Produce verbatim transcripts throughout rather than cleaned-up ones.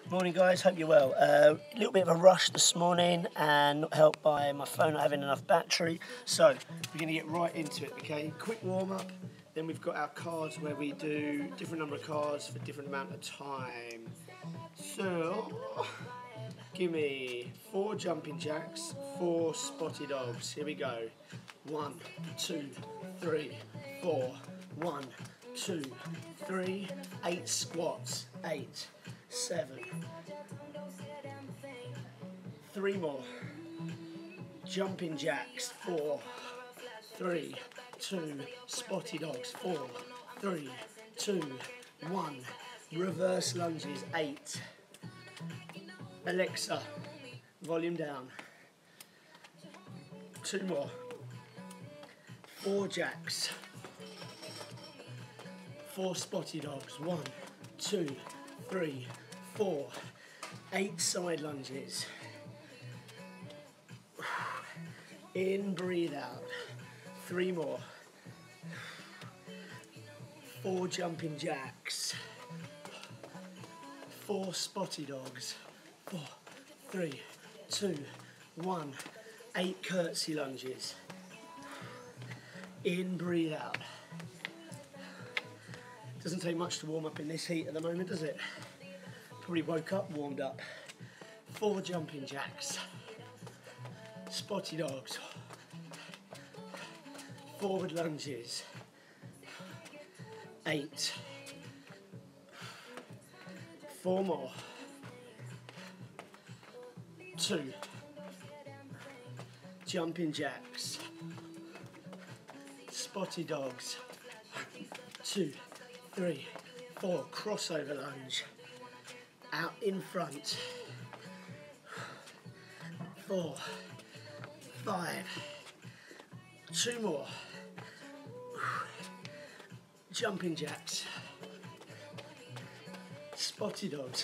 Morning guys, hope you're well. A uh, little bit of a rush this morning and not helped by my phone not having enough battery. So we're going to get right into it, okay? Quick warm up, then we've got our cards where we do different number of cards for different amount of time. So, give me four jumping jacks, four spotty dogs. Here we go. One, two, three, four. One, two, three, eight squats, eight. Seven. Three more. Jumping jacks. Four. Three. Two. Spotty dogs. Four. Three. Two. One. Reverse lunges. Eight. Alexa, volume down. Two more. Four jacks. Four spotty dogs. One. Two. Three, four, eight side lunges. In, breathe out. Three more. Four jumping jacks. Four spotty dogs. Four, three, two, one. Eight curtsy lunges. In, breathe out. Doesn't take much to warm up in this heat at the moment, does it? Probably woke up, warmed up. Four jumping jacks. Spotty dogs. Forward lunges. Eight. Four more. Two. Jumping jacks. Spotty dogs. Two. Three, four, crossover lunge, out in front, four, five, two more, jumping jacks, spotty dogs,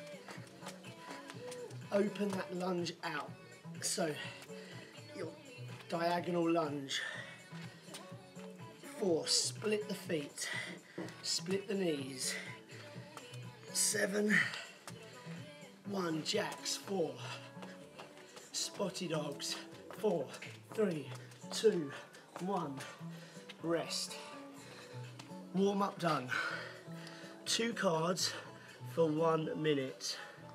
open that lunge out, so your diagonal lunge, four, split the feet, split the knees. Seven. One. Jacks. Four. Spotty dogs. Four. Three. Two. One. Rest. Warm up done. Two cards for one minute.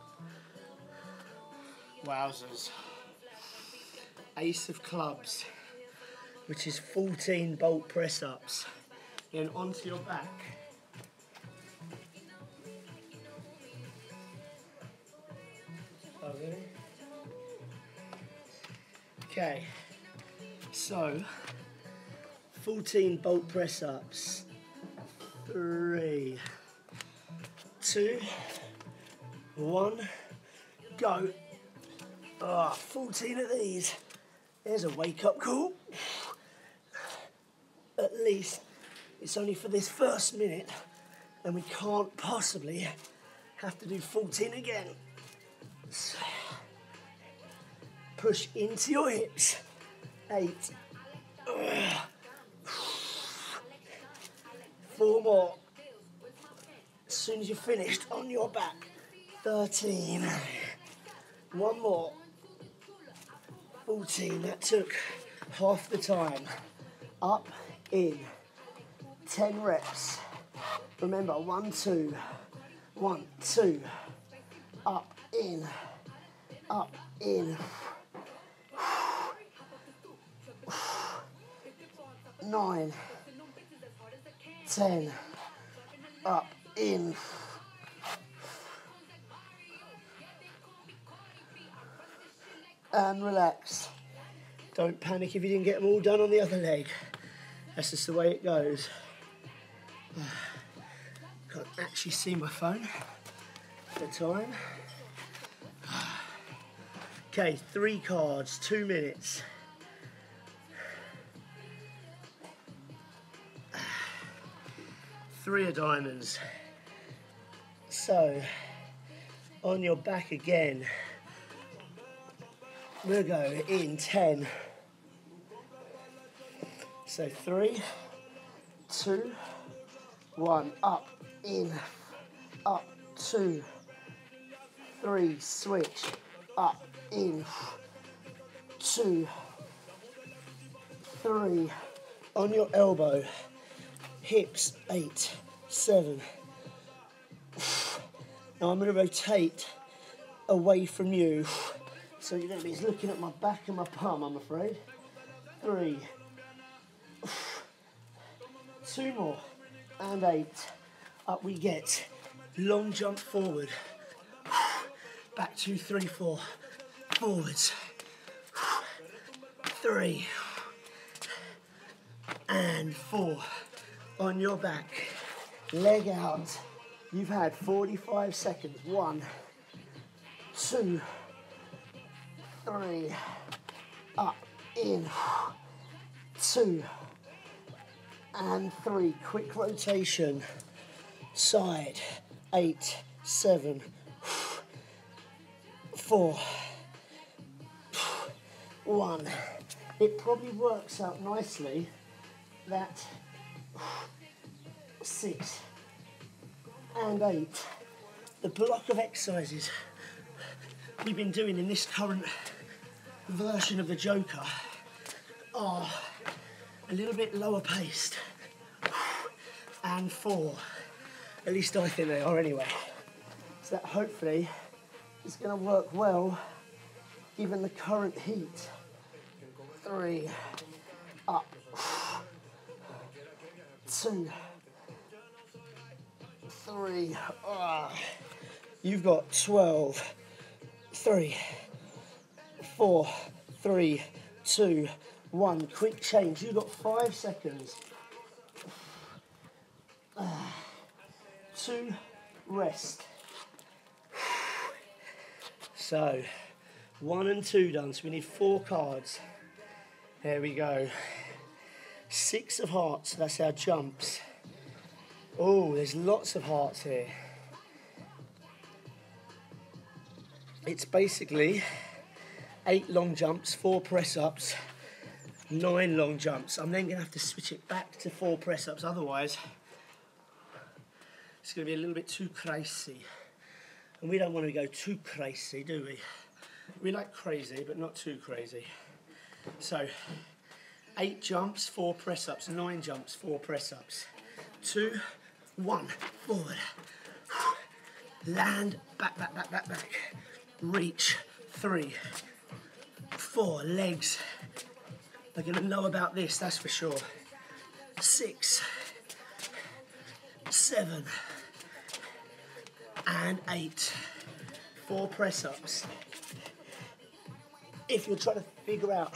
Wowzers. Ace of clubs, which is fourteen bolt press ups. Then onto your back. Okay. Okay. So, fourteen bolt press ups. Three, two, one, go. Ah, oh, fourteen of these. There's a wake up call. At least it's only for this first minute, and we can't possibly have to do fourteen again. So, push into your hips. Eight. Four more. As soon as you're finished, on your back. Thirteen. One more. Fourteen. That took half the time. Up, in. Ten reps. Remember, one, two, one, two, up, in, up, in. Nine, ten, up, in. And relax. Don't panic if you didn't get them all done on the other leg. That's just the way it goes. Can't actually see my phone at the time. Okay, three cards, two minutes. Three of diamonds. So, on your back again. We'll go in ten. So three, two, one, up, in, up, two, three, switch, up, in, two, three, on your elbow, hips, eight, seven. Now I'm going to rotate away from you, so you're going to be looking at my back and my palm, I'm afraid. Three, two more, and eight. Up we get. Long jump forward. Back two, three, four. Forwards. Three. And four. On your back. Leg out. You've had forty-five seconds. One, two, three. Up, in. Two. And three. Quick rotation. Side. Eight, seven, four, one. It probably works out nicely that six and eight, the block of exercises we've been doing in this current version of the Joker are a little bit lower paced, and four. At least I think they are anyway. So that hopefully is going to work well given the current heat. Three, up, two, three. Ah. You've got twelve, three, four, three, two, one. Quick change. You've got five seconds. Ah. Two, rest. So, one and two done, so we need four cards. There we go. Six of hearts, that's our jumps. Oh, there's lots of hearts here. It's basically eight long jumps, four press-ups, nine long jumps. I'm then going to have to switch it back to four press-ups, otherwise it's going to be a little bit too crazy. And we don't want to go too crazy, do we? We like crazy, but not too crazy. So, eight jumps, four press-ups, nine jumps, four press-ups. Two, one, forward. Land, back, back, back, back, back. Reach, three, four, legs. They're going to know about this, that's for sure. Six, seven, and eight. Four press-ups. If you're trying to figure out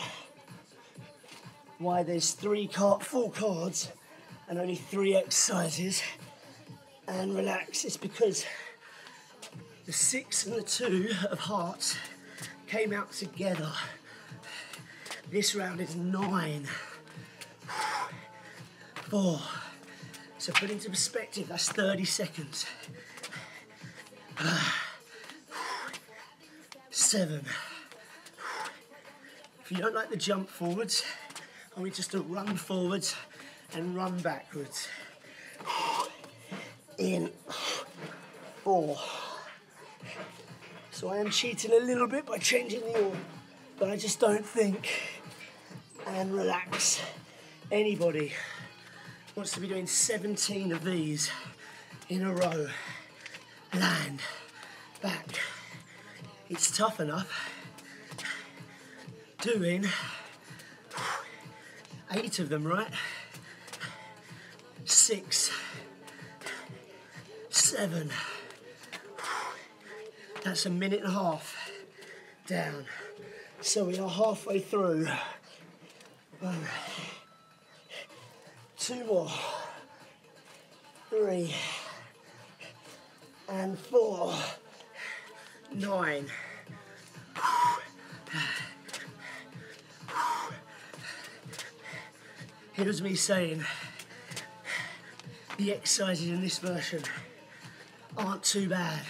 why there's three card, four cards and only three exercises, and relax, it's because the six and the two of hearts came out together. This round is nine. Four. So put into perspective, that's thirty seconds. Seven. If you don't like the jump forwards, I want you just to run forwards and run backwards. In. Four. So I am cheating a little bit by changing the order, but I just don't think, and relax, anybody wants to be doing seventeen of these in a row. Land, back. It's tough enough doing eight of them, right? Six, seven. That's a minute and a half down. So we are halfway through. One, two more, three, and four, nine. It was me saying the exercises in this version aren't too bad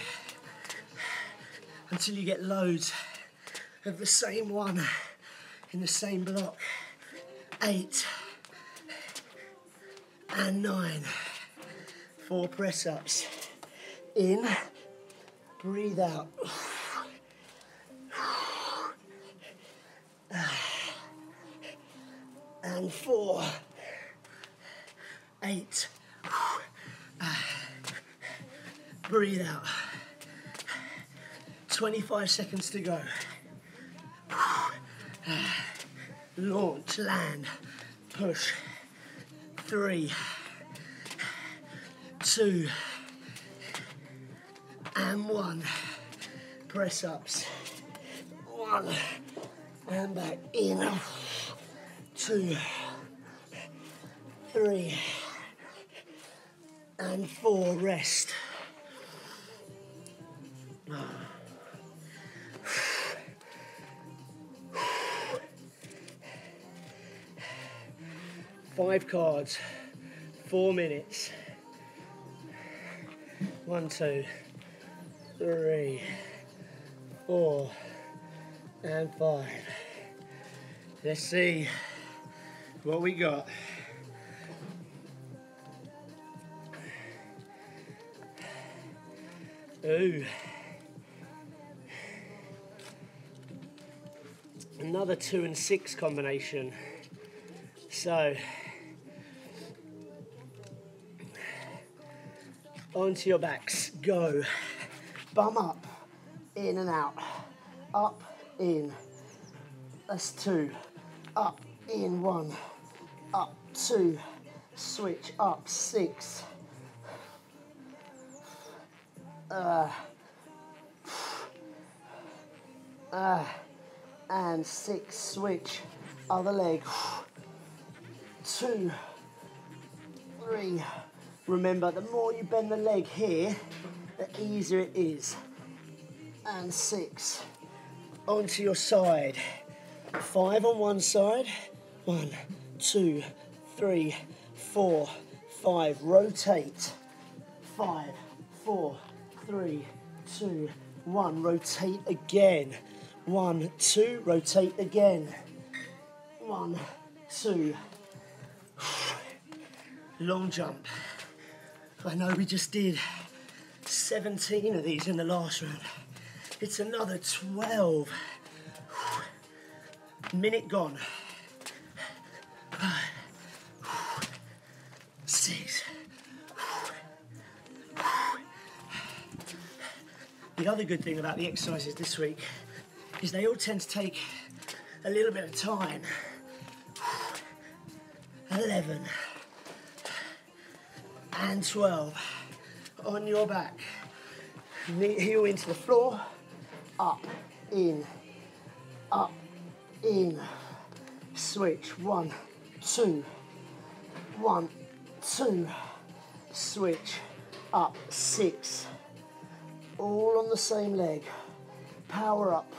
until you get loads of the same one in the same block. Eight and nine. Four press-ups. In, breathe out. and four, eight, breathe out, twenty-five seconds to go, launch, land, push, three, two, and one, press ups, one, and back in, two, three, and four, rest. Five cards, four minutes. One, two, three, four, and five. Let's see what we got. Ooh. Another two and six combination. So, onto your backs, go. Bum up, in and out, up, in. That's two. Up, in, one. Up, two. Switch, up, six. Uh, uh, and six, switch. Other leg. Two, three. Remember, the more you bend the leg here, the easier it is. And six. Onto your side. Five on one side. One, two, three, four, five. Rotate. Five, four, three, two, one. Rotate again. One, two. Rotate again. One, two. Long jump. I know we just did seventeen of these in the last round. It's another twelve. Minute gone. Five, six. The other good thing about the exercises this week is they all tend to take a little bit of time. eleven and twelve. On your back. Knee, heel into the floor. Up, in, up, in. Switch. One, two, one, two. Switch. Up, six. All on the same leg. Power up.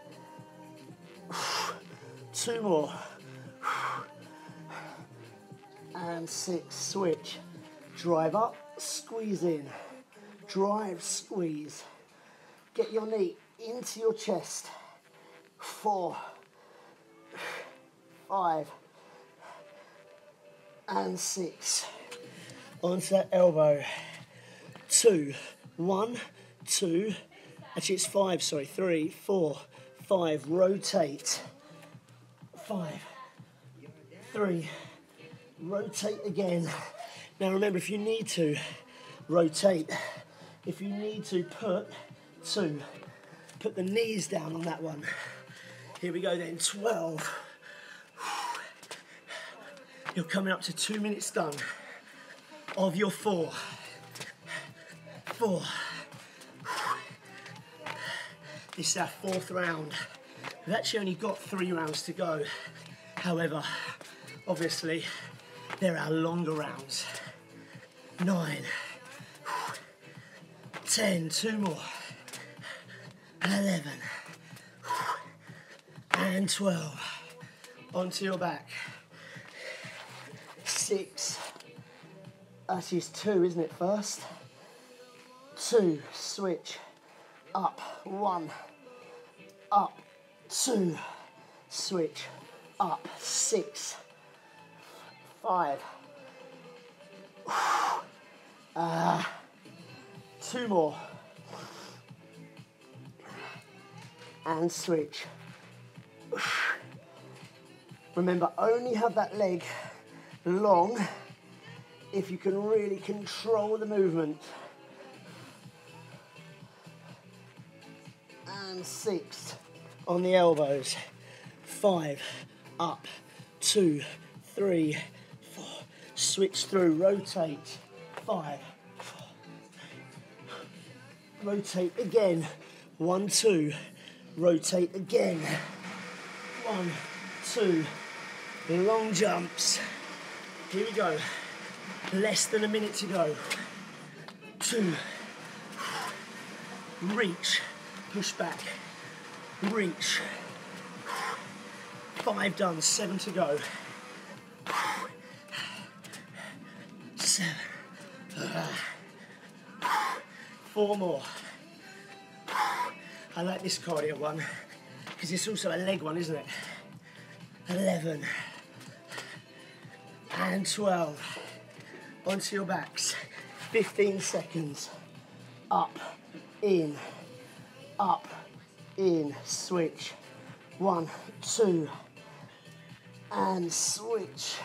Two more. And six. Switch. Drive up, squeeze in. Drive, squeeze. Get your knee into your chest. Four, five, and six. Onto that elbow. Two, one, two. Actually, it's five, sorry. Three, four, five. Rotate. Five, three. Rotate again. Now remember, if you need to, rotate. If you need to, put two. Put the knees down on that one. Here we go then, twelve. You're coming up to two minutes done of your four. Four. This is our fourth round. We've actually only got three rounds to go. However, obviously, they're our longer rounds. Nine, ten, two more, eleven, and twelve. Onto your back. Six. Actually, it's two, isn't it, first? Two, switch, up, one, up, two, switch, up, six, five, uh, two more, and switch, Remember, only have that leg long if you can really control the movement. And six on the elbows. Five, up, two, three, four. Switch through, rotate. Five, four, three. Rotate again. One, two. Rotate again. One, two. Long jumps. Here we go. Less than a minute to go. Two. Reach. Push back. Reach. Five done. Seven to go. Seven. Four more. I like this cardio one because it's also a leg one, isn't it? Eleven. And twelve. Onto your backs. Fifteen seconds. Up, in, up, in, switch. One, two, and switch.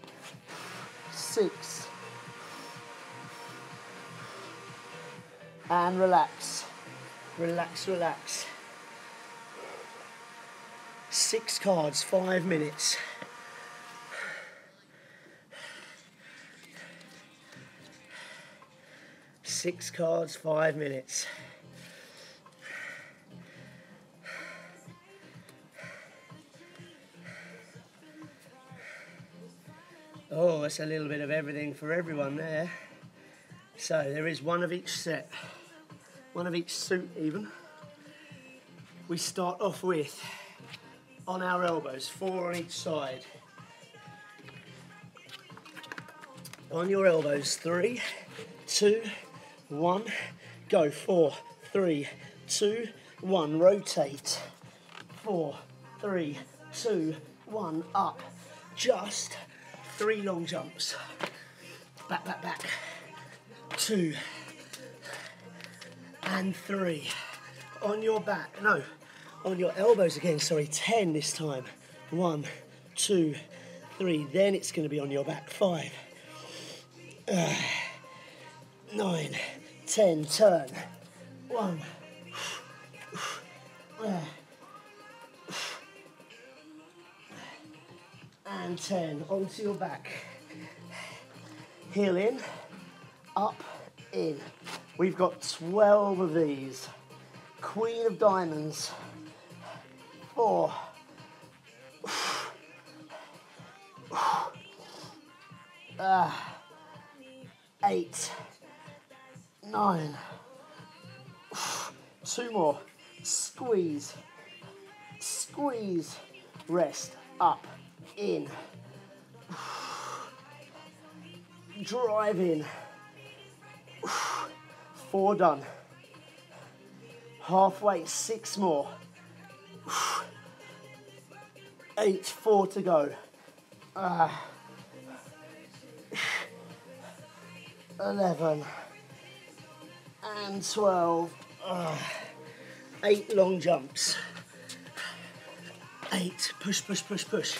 Six. And relax. Relax, relax. Six cards, five minutes. Six cards, five minutes. Oh, that's a little bit of everything for everyone there. So there is one of each set, one of each suit even. We start off with, on our elbows, four on each side. On your elbows, three, two, one, go. Four, three, two, one, rotate. Four, three, two, one, up. Just three long jumps. Back, back, back. Two and three. On your back, no, on your elbows again, sorry, ten this time. One, two, three, then it's going to be on your back. Five, uh, nine, ten, turn. One, uh, and ten, onto your back. Heel in, up, in. We've got twelve of these. Queen of diamonds. Four. Uh, eight. Nine. Two more. Squeeze. Squeeze. Rest. Up. In. Drive in. Four done. Halfway, six more. Eight, four to go. Uh, Eleven. And twelve. Uh, eight long jumps. Eight, push, push, push, push.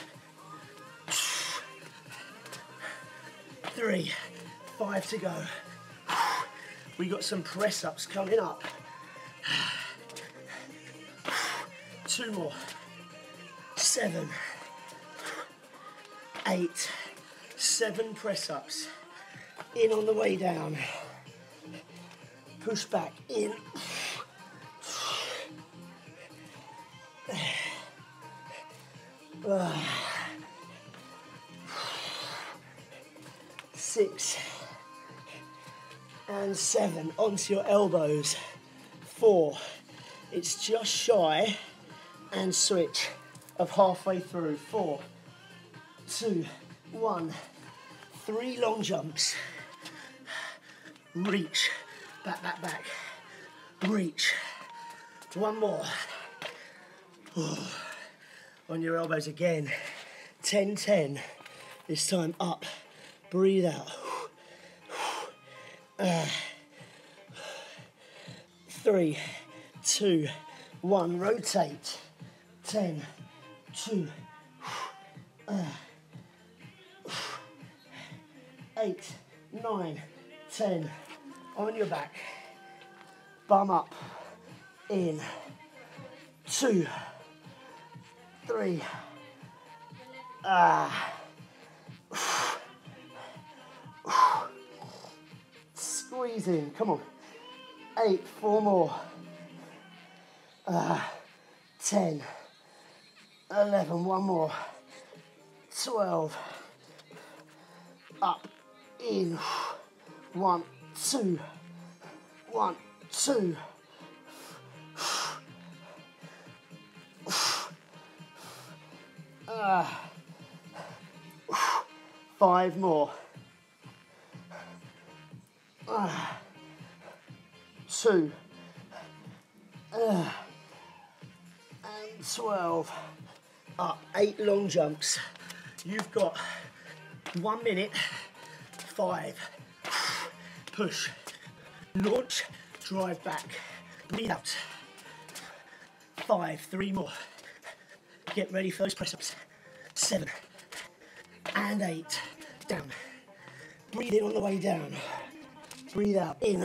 Three, five to go. We got some press ups coming up. Two more. Seven. Eight. Seven press ups. In on the way down. Push back in. Six. And seven, onto your elbows. Four, it's just shy, and switch of halfway through. Four, two, one, three long jumps. Reach, back, back, back. Reach. One more. On your elbows again. Ten, ten. This time up. Breathe out. Uh, three, two, one, rotate. Ten, two, Eight, nine, ten. On your back. Bum up. In. Two. Three. Ah. Squeeze in. Come on. Eight. Four more. Uh, ten. Eleven. One more. Twelve. Up. In. One. Two. One. Two. Uh, five more. Uh, two. Uh, and twelve. Up. Eight long jumps. You've got one minute. Five. Push. Launch. Drive back. Breathe out. Five. Three more. Get ready for those press-ups. Seven. And eight. Down. Breathe in on the way down. Breathe out. In.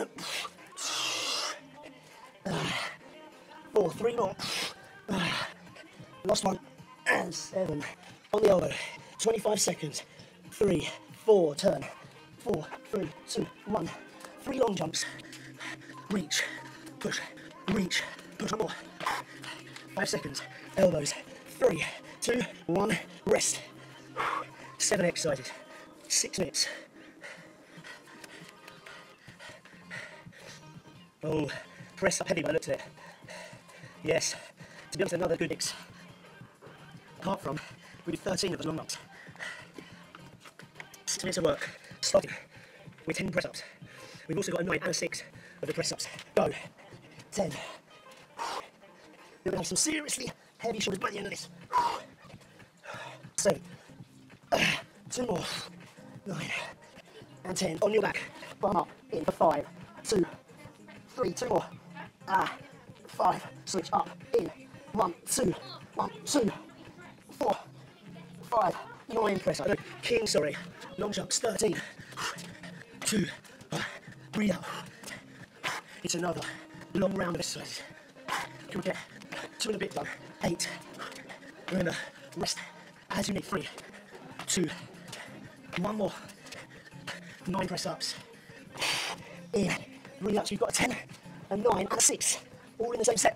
Uh, four. Three more. Uh, last one. And seven. On the elbow. twenty-five seconds. Three. Four. Turn. Four. Three. Two. One. Three long jumps. Reach. Push. Reach. Push. One more. Five seconds. Elbows. Three, two, one, rest. Seven exercises, six minutes. Oh, press up heavy by the looks of it. Yes, to be honest, another good mix. Apart from, we did thirteen of those long knocks. Six minutes of work, starting with ten press-ups. We've also got a nine and a six of the press-ups. Go, ten. We're going to have some seriously heavy shoulders by the end of this. Seven. Uh, two more. Nine. And ten. On your back. Bum up. In for five. Two. Three. Two more. Ah. Five. Switch up. In. One. Two. One. Two. Four. Five. Nine. Press up. King, sorry. Long jumps. Thirteen. Two. One. Breathe out. It's another long round of exercises. Can we get two and a bit done? Eight. Remember, rest as you need. Three, two, one more. Nine press ups. In. Breathe out. So you've got a ten, a nine, and a six. All in the same set.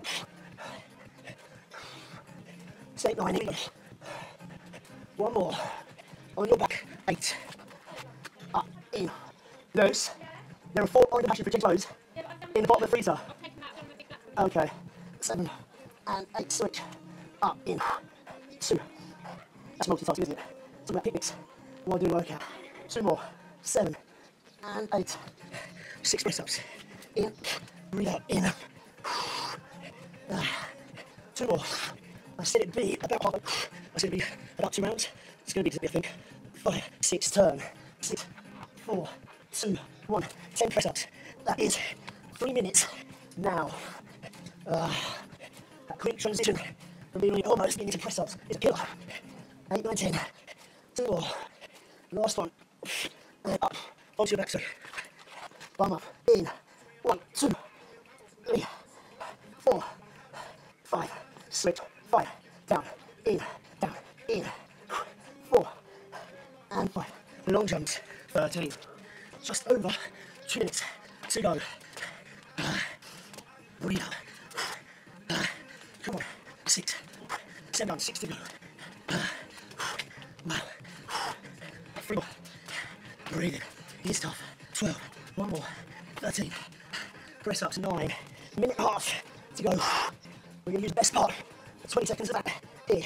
Say nine. In. One more. On your back. Eight. Up. In. Loose. There are four orange battery for clothes in the bottom of the freezer. Okay. Seven and eight. Switch. Up. In. Two. That's multitasking, isn't it? Talking about picnics while doing a workout. Two more. Seven and eight. Six press ups. In. Breathe out. In. Uh, two more. I said it'd be about half. I said it'd be about two rounds. It's going to be today, I think. Five, six, turn. Six, four, two, one. Ten press ups. That is three minutes now. Uh, that quick transition from being almost into press ups is a killer. Eight, nine, ten. Two more. Last one. And up. Onto your back, sorry. Bum up. In. One, two, three, four, five. Switch. Five. Down. In. Down. In. Four. And five. Long jumps. Thirteen. Just over two minutes to go. Uh, breathe out. Uh, come on. Six. Seven. Six to go. Uh, wow. Three more. Breathe in. It's tough. Twelve. One more. Thirteen. Press ups. Nine. Minute and a half to go. We're going to use the best part. twenty seconds of that. In.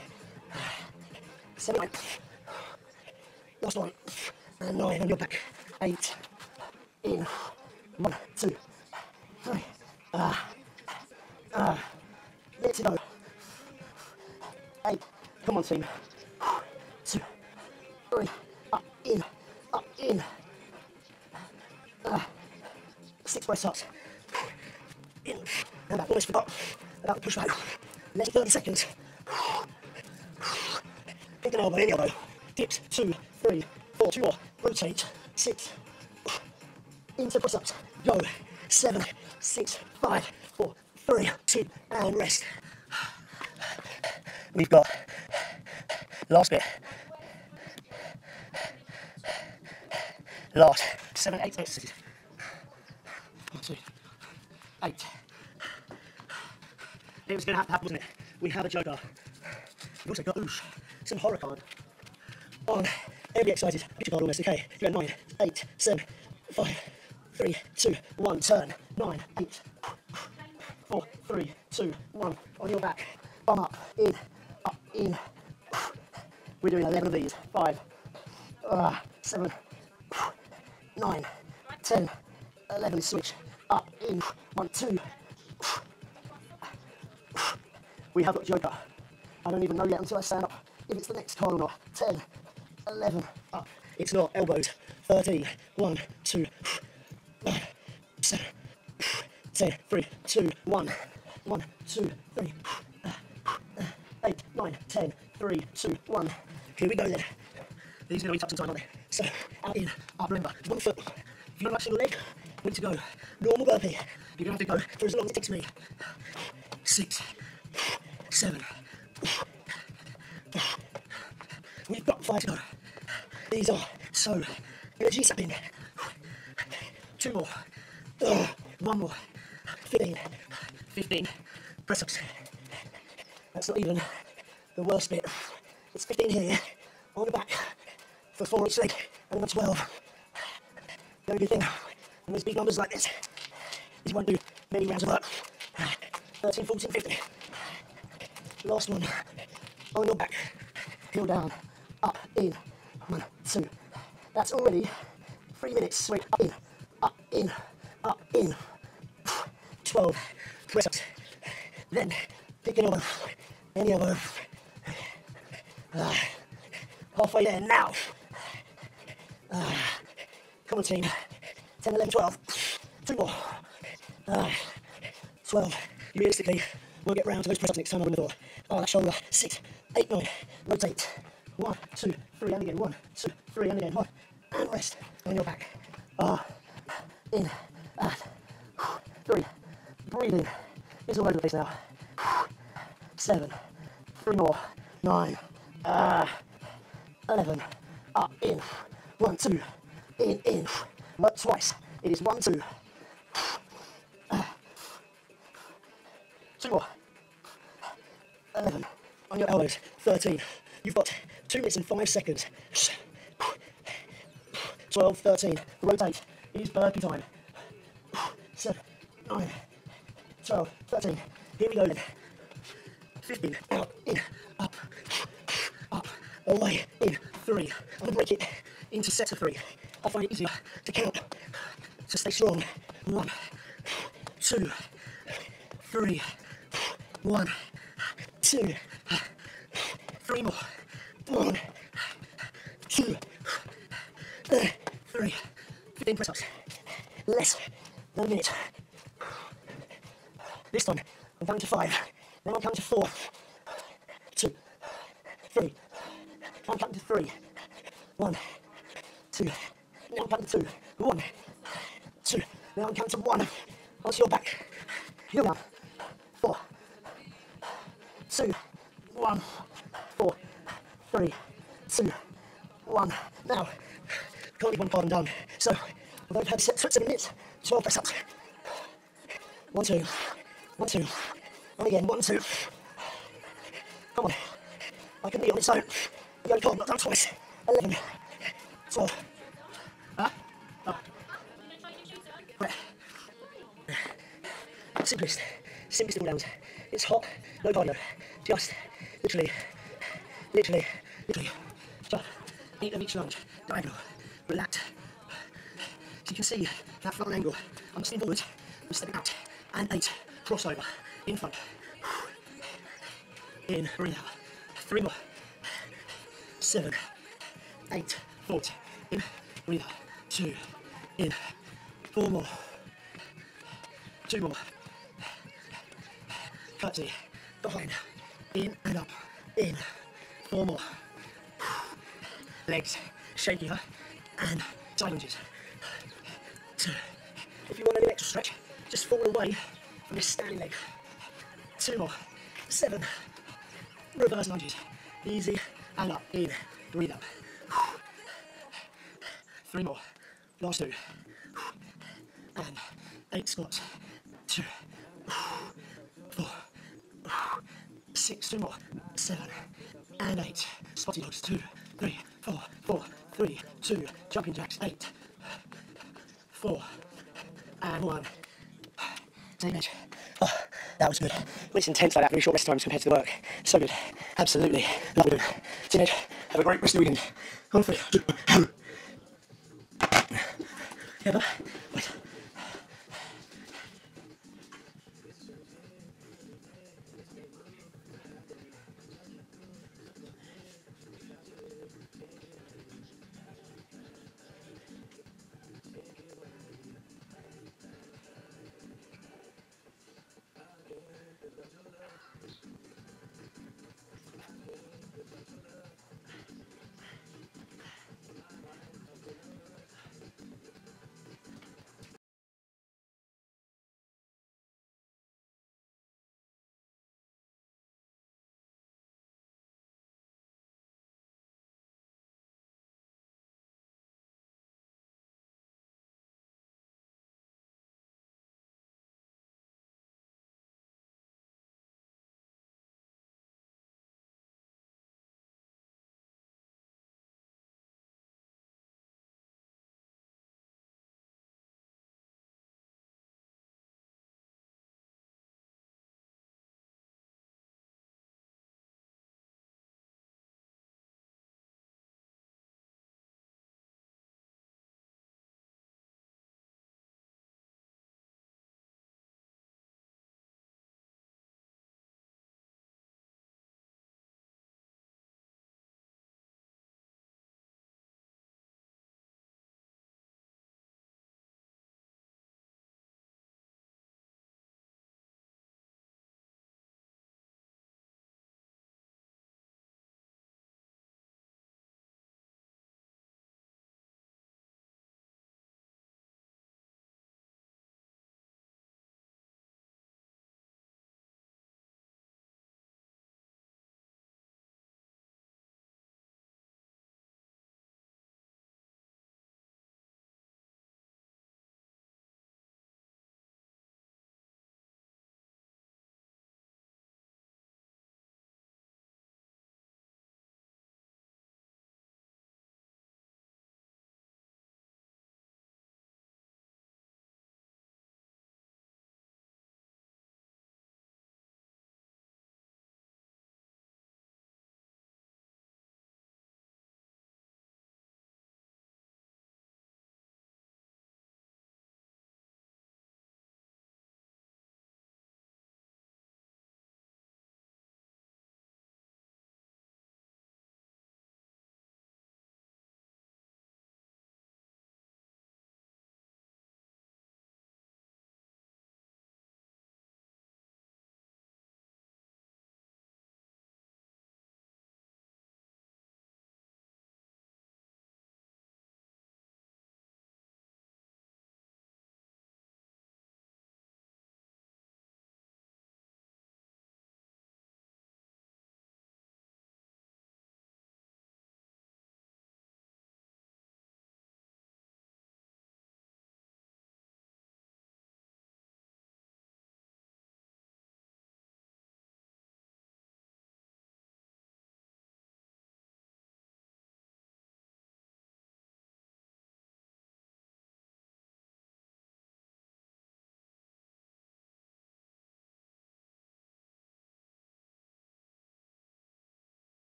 Seven. Nine. Last one. And nine on your back. Eight. In. One, two, three. Ah. Ah. Let's go. Eight. Come on, team. Two. Three. Up. In. Up. In. Ah. Six press ups. In. And back. Almost forgot about the push back. Less than thirty seconds. Pick an elbow, any elbow. Dips, two, three, four, two more. Rotate, six. Into press-ups. Go. Seven, six, five, four, three, two, and rest. We've got last bit. Last seven, eight exercises. One, two, eight. It was going to have to happen, wasn't it? We have a joker. We've also got oosh, some horror card on every exercise. Picture card almost. Okay, you go nine, eight, seven, five, three, two, one. Turn. Nine, eight, four, three, two, one. On your back. Bum up, in, up, in. We're doing eleven of these. Five, uh, seven, nine, ten, eleven. Switch. Up, in. One, two. We have got Joker. I don't even know yet until I stand up if it's the next card or not. ten, eleven, up. It's not. Elbows. thirteen, one, two, seven, ten, three, two, one, one, two, three, eight, nine, ten, three, two, one. Here we go then. These are going to eat up some time, aren't they? So, out, in, up, remember, one foot. If you don't like single leg, we need to go. Normal burpee. You're going to have to go for as long as it takes me. Six, seven. We've got five to go. These are so energy sapping. Two more. Uh, one more. Fifteen. Fifteen. Press ups. That's not even the worst bit. It's fifteen here on the back for four each leg, and then twelve. The only good thing in these big numbers like this is you won't do many rounds of work. thirteen, fourteen, fifteen. Last one. On your back. Heel down. Up, in. One, two. That's already three minutes. Swing. Up, in. Up, in. Up, in. twelve. Press ups. Then pick an elbow. Any elbow. Uh, halfway there now. Uh, come on, team. ten, eleven, twelve. Two more. Uh, twelve. Realistically, we'll get round to those press ups next time. I wouldn't have thought. Oh, that shoulder. Six, eight, nine. Rotate. One, two, three, and again. One, two, three, and again. One, and rest on your back. Ah, uh, in, and three. Breathing. It's all over the place now. Seven. Three more. Nine. Ah. Uh, eleven. Up, in. One, two. In, in. Work twice. It is one, two. Uh, two more. eleven. On your elbows. thirteen. You've got two minutes and five seconds. twelve, thirteen. Rotate. It is burpee time. seven, nine, twelve, thirteen. Here we go then. fifteen. Out, in, up, up, away, in. three. I'm going to break it into sets of three. I find it easier to count. So stay strong. One, two, three, one, two, three more. One, two, three. fifteen press ups. Less than a minute. This time, I'm counting to five. Then I'm counting to four, two, three. I'm counting to three. One, two. Now I'm counting to two. One, two. Now I'm counting to one. Onto your back. Heel down. Four, two, one, four, three, two, one. Now, can't leave one part and done. So, although I've had seven minutes, twelve press ups. One, two, one, two. And again, one, two. Come on. I can be on its own. The only card not done twice. eleven, twelve. Huh? Oh. Right. Simplest, simplest all downs. It's hot, no cardio. Just, literally, literally, literally. Just eight of each lunge, diagonal, relax. So you can see that front angle. I'm stepping forward, I'm stepping out, and eight, crossover, in front. In, breathe out. Three more. Seven, eight, forward. In, breathe out. Two, in, four more. Two more. Curtsy, behind, in and up, in, four more. legs shakier, and side lunges. Two. If you want a little extra stretch, just fall away from this standing leg. Two more. Seven. Reverse lunges. Easy and up. In. Breathe up. Three more. Last two. And eight squats. Two. Four. Six. Two more. Seven. And eight. Spotty dogs. Two. Three. Four. Four. Three. Two. Jumping jacks. Eight. Four. And one. Same edge. Oh, that was good. When it's intense like that, very short rest times compared to the work. So good. Absolutely. Love it. Same edge. Have a great rest of the weekend. On three. Yeah, but wait.